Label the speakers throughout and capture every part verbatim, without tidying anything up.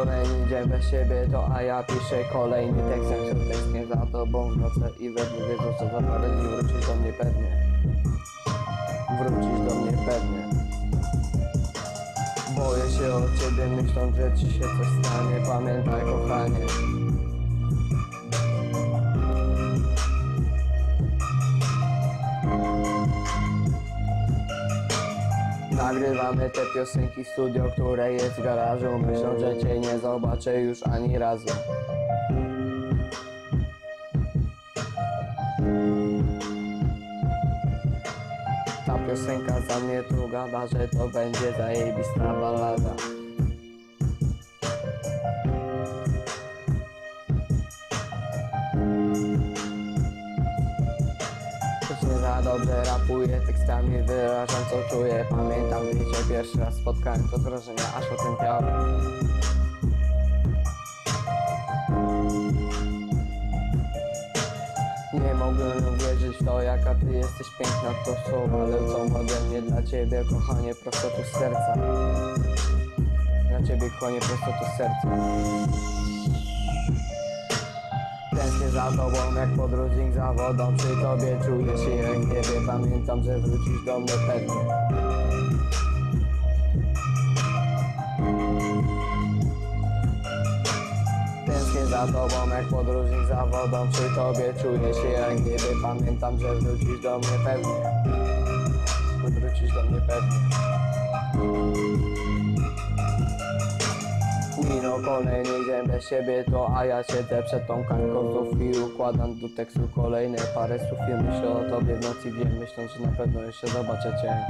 Speaker 1: kolejny dzień bez siebie, to a ja piszę kolejny tekst. Jak się tęsknię za tobą w nocy i we dnie, wiedzą, że za parę dni wrócisz do mnie pewnie. Wrócisz do mnie pewnie. Boję się o ciebie, myśląc, że ci się coś stanie. Pamiętaj, kochanie. Nagrywamy te piosenki w studio, które jest w garażu. Myślą, że cię nie zobaczę już ani razu. Ta piosenka za mnie tu gada, że to będzie zajebista balada. Nie za dobrze rapuję, tekstami wyrażam co czuję. Pamiętam, gdy cię pierwszy raz spotkałem, to wrażenia aż otępiałem. Nie mogłem uwierzyć w to, jaka ty jesteś piękna. To słowa lecą ode mnie dla ciebie, kochanie, prosto tu z serca. Dla ciebie, kochanie, prosto tu z serca. Tęsknię za tobą jak podróżnik za wodą. Przy tobie czuję się jak niebie. Pamiętam, że wrócisz do mnie pewnie. Tęsknię za tobą jak podróżnik za wodą. Przy tobie czuję się jak niebie. Pamiętam, że wrócisz do mnie pewnie. Wrócisz do mnie pewnie. Minął kolejny dzień bez siebie, to a ja siedzę przed tą kartką znów i układam do tekstu kolejne parę słów i myślę o tobie w nocy dzień, myśląc, że na pewno jeszcze zobaczę cię.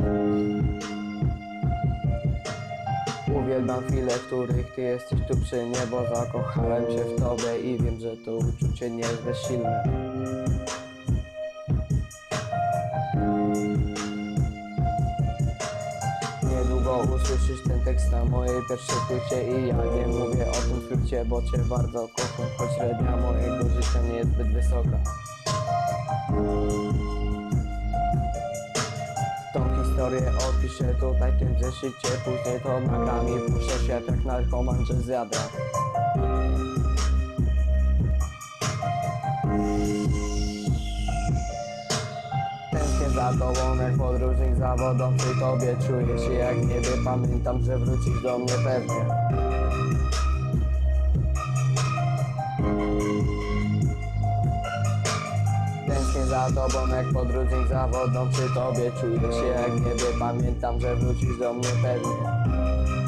Speaker 1: Uwielbiam chwile, w których ty jesteś tu przy mnie, bo zakochałem się w tobie i wiem, że to uczucie nie jest bezsilne. Niedługo usłyszysz ten tekst na mojej pierwszej płycie i ja nie mówię o tym skrócie, bo cię bardzo kocham, choć średnia mojego życia nie jest zbyt wysoka. Tą historię opiszę tutaj w tym zeszycie, później to nagram i puszczę się jak narkoman, że zjada. Tęsknię za tobą jak podróżnik za wodą. Przy tobie czuję się jak niebie. Pamiętam, że wrócisz do mnie pewnie. Tęsknię za tobą jak podróżnik za wodą. Przy tobie czuję się jak niebie. Pamiętam, że wrócisz do mnie pewnie.